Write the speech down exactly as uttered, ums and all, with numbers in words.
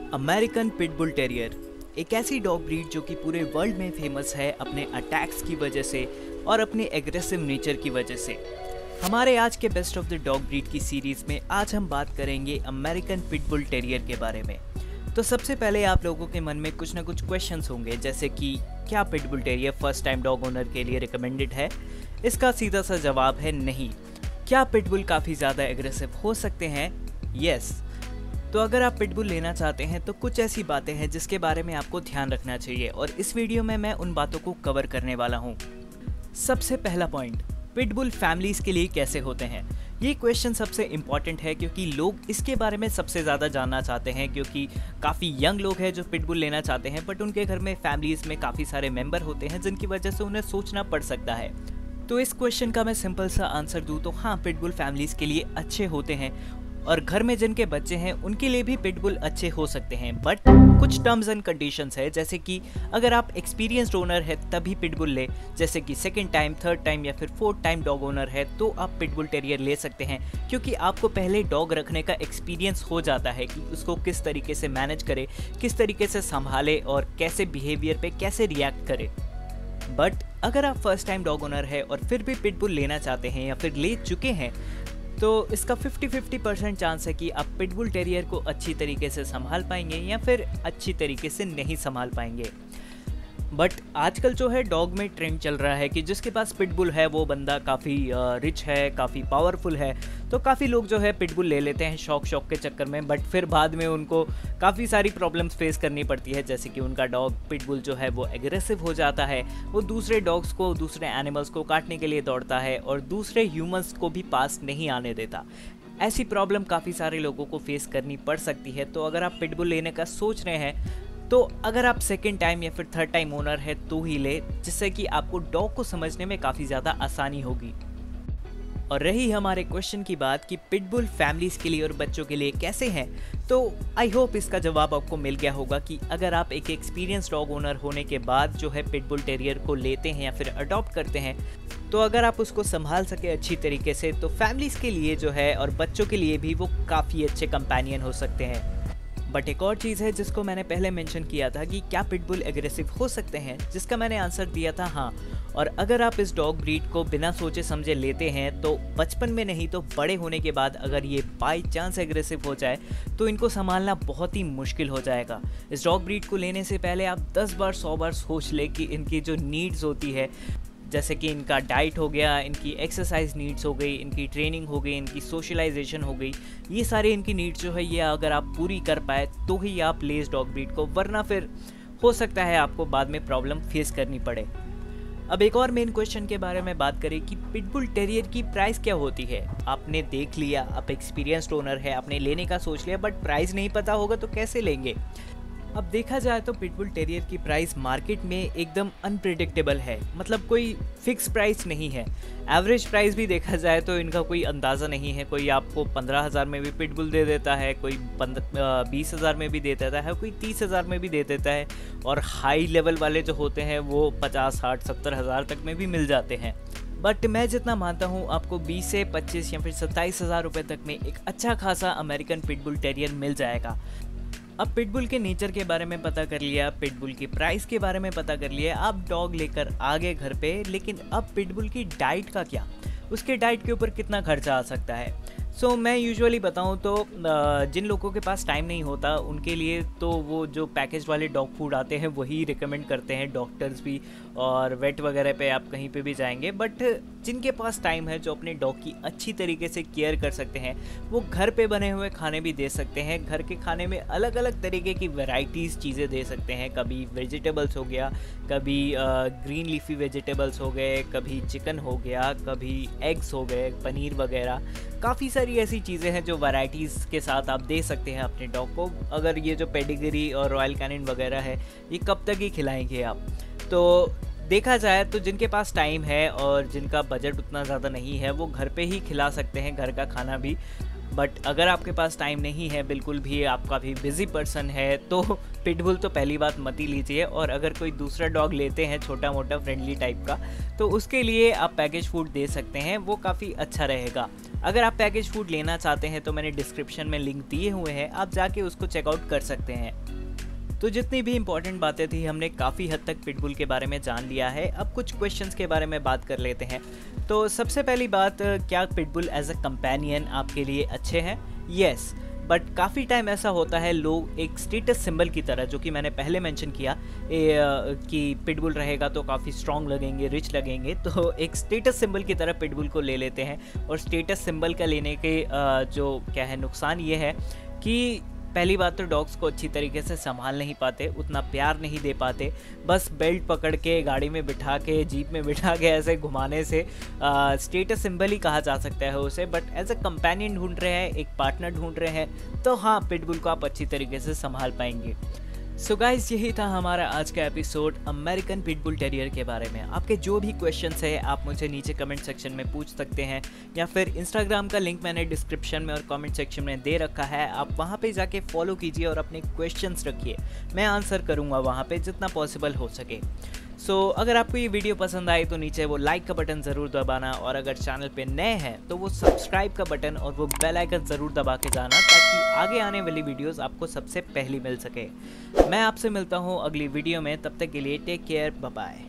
American pitbull terrier एक ऐसी dog breed जो कि पूरे वर्ल्ड में फेमस है अपने अटैक्स की वजह से और अपने एग्रेसिव नेचर की वजह से। हमारे आज के best of the dog breed की सीरीज में आज हम बात करेंगे अमेरिकन पिटबुल टेरियर के बारे में। तो सबसे पहले आप लोगों के मन में कुछ ना कुछ क्वेश्चंस होंगे, जैसे कि क्या pitbull terrier first time dog owner के लिए रिकमेंडेड है? इसका सीधा सा जवाब है नहीं। क्या पिटबुल काफ़ी ज़्यादा एग्रेसिव हो सकते हैं? यस। तो अगर आप पिटबुल लेना चाहते हैं तो कुछ ऐसी बातें हैं जिसके बारे में आपको ध्यान रखना चाहिए और इस वीडियो में मैं उन बातों को कवर करने वाला हूँ। सबसे पहला पॉइंट, पिटबुल फैमिलीज़ के लिए कैसे होते हैं? ये क्वेश्चन सबसे इम्पॉर्टेंट है क्योंकि लोग इसके बारे में सबसे ज़्यादा जानना चाहते हैं, क्योंकि काफ़ी यंग लोग हैं जो पिटबुल लेना चाहते हैं बट उनके घर में फैमिलीज़ में काफ़ी सारे मेंबर होते हैं जिनकी वजह से उन्हें सोचना पड़ सकता है। तो इस क्वेश्चन का मैं सिंपल सा आंसर दूँ तो हाँ, पिटबुल फैमिलीज़ के लिए अच्छे होते हैं और घर में जिनके बच्चे हैं उनके लिए भी पिटबुल अच्छे हो सकते हैं, बट कुछ टर्म्स एंड कंडीशंस है, जैसे कि अगर आप एक्सपीरियंस्ड ओनर है तभी पिटबुल ले, जैसे कि सेकंड टाइम, थर्ड टाइम या फिर फोर्थ टाइम डॉग ओनर है तो आप पिटबुल टेरियर ले सकते हैं, क्योंकि आपको पहले डॉग रखने का एक्सपीरियंस हो जाता है कि उसको किस तरीके से मैनेज करे, किस तरीके से संभाले और कैसे बिहेवियर पे कैसे रिएक्ट करे। बट अगर आप फर्स्ट टाइम डॉग ओनर है और फिर भी पिटबुल लेना चाहते हैं या फिर ले चुके हैं तो इसका फिफ्टी फिफ्टी परसेंट चांस है कि आप पिटबुल टेरियर को अच्छी तरीके से संभाल पाएंगे या फिर अच्छी तरीके से नहीं संभाल पाएंगे। बट आजकल जो है डॉग में ट्रेंड चल रहा है कि जिसके पास पिटबुल है वो बंदा काफ़ी रिच है, काफ़ी पावरफुल है, तो काफ़ी लोग जो है पिटबुल ले लेते हैं शौक शौक के चक्कर में, बट फिर बाद में उनको काफ़ी सारी प्रॉब्लम्स फेस करनी पड़ती है, जैसे कि उनका डॉग पिटबुल जो है वो एग्रेसिव हो जाता है, वो दूसरे डॉग्स को, दूसरे एनिमल्स को काटने के लिए दौड़ता है और दूसरे ह्यूमंस को भी पास नहीं आने देता। ऐसी प्रॉब्लम काफ़ी सारे लोगों को फेस करनी पड़ सकती है। तो अगर आप पिटबुल लेने का सोच रहे हैं तो अगर आप सेकेंड टाइम या फिर थर्ड टाइम ओनर है तो ही ले, जिससे कि आपको डॉग को समझने में काफ़ी ज़्यादा आसानी होगी। और रही हमारे क्वेश्चन की बात कि पिटबुल फैमिलीज़ के लिए और बच्चों के लिए कैसे हैं, तो आई होप इसका जवाब आपको मिल गया होगा कि अगर आप एक एक्सपीरियंस डॉग ओनर होने के बाद जो है पिटबुल टेरियर को लेते हैं या फिर अडॉप्ट करते हैं, तो अगर आप उसको संभाल सके अच्छी तरीके से तो फैमिलीज़ के लिए जो है और बच्चों के लिए भी वो काफ़ी अच्छे कंपेनियन हो सकते हैं। बट एक और चीज़ है जिसको मैंने पहले मेंशन किया था कि क्या पिटबुल एग्रेसिव हो सकते हैं, जिसका मैंने आंसर दिया था हाँ। और अगर आप इस डॉग ब्रीड को बिना सोचे समझे लेते हैं तो बचपन में नहीं तो बड़े होने के बाद अगर ये बाई चांस एग्रेसिव हो जाए तो इनको संभालना बहुत ही मुश्किल हो जाएगा। इस डॉग ब्रीड को लेने से पहले आप दस बार सौ बार सोच ले कि इनकी जो नीड्स होती है, जैसे कि इनका डाइट हो गया, इनकी एक्सरसाइज नीड्स हो गई, इनकी ट्रेनिंग हो गई, इनकी सोशलाइजेशन हो गई, ये सारी इनकी नीड्स जो है ये अगर आप पूरी कर पाए तो ही आप ले इस डॉग ब्रीड को, वरना फिर हो सकता है आपको बाद में प्रॉब्लम फेस करनी पड़े। अब एक और मेन क्वेश्चन के बारे में बात करें कि पिटबुल टेरियर की प्राइस क्या होती है। आपने देख लिया, आप एक्सपीरियंस्ड ओनर है, आपने लेने का सोच लिया, बट प्राइस नहीं पता होगा तो कैसे लेंगे? अब देखा जाए तो पिटबुल टेरियर की प्राइस मार्केट में एकदम अनप्रिडिक्टेबल है, मतलब कोई फिक्स प्राइस नहीं है। एवरेज प्राइस भी देखा जाए तो इनका कोई अंदाज़ा नहीं है। कोई आपको पंद्रह हज़ार में भी पिटबुल दे देता है, कोई बीस हज़ार में भी दे देता है, कोई तीस हज़ार में भी दे देता है, और हाई लेवल वाले जो होते हैं वो पचास साठ सत्तर हज़ार तक में भी मिल जाते हैं। बट मैं जितना मानता हूँ आपको बीस से पच्चीस या फिर सत्ताईस हज़ार रुपये तक में एक अच्छा खासा अमेरिकन पिटबुल टेरियर मिल जाएगा। अब पिटबुल के नेचर के बारे में पता कर लिया, पिटबुल की प्राइस के बारे में पता कर लिया, आप डॉग लेकर आ गए घर पे, लेकिन अब पिटबुल की डाइट का क्या, उसके डाइट के ऊपर कितना खर्चा आ सकता है? सो so, मैं यूजुअली बताऊं तो जिन लोगों के पास टाइम नहीं होता उनके लिए तो वो जो पैकेज वाले डॉग फूड आते हैं वही रिकमेंड करते हैं डॉक्टर्स भी, और वेट वगैरह पे आप कहीं पे भी जाएंगे। बट जिनके पास टाइम है, जो अपने डॉग की अच्छी तरीके से केयर कर सकते हैं, वो घर पे बने हुए खाने भी दे सकते हैं। घर के खाने में अलग अलग तरीके की वैरायटीज़ चीज़ें दे सकते हैं। कभी वेजिटेबल्स हो गया, कभी ग्रीन लीफी वेजिटेबल्स हो गए, कभी चिकन हो गया, कभी एग्स हो गए, पनीर वगैरह, काफ़ी सारी ऐसी चीज़ें हैं जो वैरायटीज़ के साथ आप दे सकते हैं अपने डॉग को। अगर ये जो पेडिग्री और रॉयल कैनिन वगैरह है ये कब तक ही खिलाएंगे आप? तो देखा जाए तो जिनके पास टाइम है और जिनका बजट उतना ज़्यादा नहीं है वो घर पे ही खिला सकते हैं, घर का खाना भी। बट अगर आपके पास टाइम नहीं है, बिल्कुल भी आप काफ़ी बिजी पर्सन है, तो पिटबुल तो पहली बात मत ही लीजिए। और अगर कोई दूसरा डॉग लेते हैं छोटा मोटा फ्रेंडली टाइप का, तो उसके लिए आप पैकेज फूड दे सकते हैं, वो काफ़ी अच्छा रहेगा। अगर आप पैकेज फूड लेना चाहते हैं तो मैंने डिस्क्रिप्शन में लिंक दिए हुए हैं, आप जाके उसको चेकआउट कर सकते हैं। तो जितनी भी इंपॉर्टेंट बातें थी हमने काफ़ी हद तक पिटबुल के बारे में जान लिया है। अब कुछ क्वेश्चंस के बारे में बात कर लेते हैं। तो सबसे पहली बात, क्या पिटबुल एज अ कंपेनियन आपके लिए अच्छे हैं? येस, बट काफ़ी टाइम ऐसा होता है लोग एक स्टेटस सिंबल की तरह, जो कि मैंने पहले मेंशन किया ए, कि पिटबुल रहेगा तो काफ़ी स्ट्रॉन्ग लगेंगे, रिच लगेंगे, तो एक स्टेटस सिंबल की तरह पिटबुल को ले लेते हैं। और स्टेटस सिंबल का लेने के जो क्या है नुकसान ये है कि पहली बात तो डॉग्स को अच्छी तरीके से संभाल नहीं पाते, उतना प्यार नहीं दे पाते। बस बेल्ट पकड़ के गाड़ी में बिठा के, जीप में बिठा के ऐसे घुमाने से स्टेटस सिंबल ही कहा जा सकता है उसे। बट एज अ कंपेनियन ढूंढ रहे हैं, एक पार्टनर ढूंढ रहे हैं, तो हाँ, पिटबुल को आप अच्छी तरीके से संभाल पाएंगे। सो so गाइस, यही था हमारा आज का एपिसोड अमेरिकन पिटबुल टेरियर के बारे में। आपके जो भी क्वेश्चंस है आप मुझे नीचे कमेंट सेक्शन में पूछ सकते हैं, या फिर इंस्टाग्राम का लिंक मैंने डिस्क्रिप्शन में और कमेंट सेक्शन में दे रखा है, आप वहां पे जाके फॉलो कीजिए और अपने क्वेश्चंस रखिए, मैं आंसर करूंगा वहां पे जितना पॉसिबल हो सके। सो so, अगर आपको ये वीडियो पसंद आई तो नीचे वो लाइक का बटन ज़रूर दबाना, और अगर चैनल पे नए हैं तो वो सब्सक्राइब का बटन और वो बेल आइकन ज़रूर दबा के जाना, ताकि आगे आने वाली वीडियोस आपको सबसे पहले मिल सके। मैं आपसे मिलता हूँ अगली वीडियो में, तब तक के लिए टेक केयर, बाय बाय।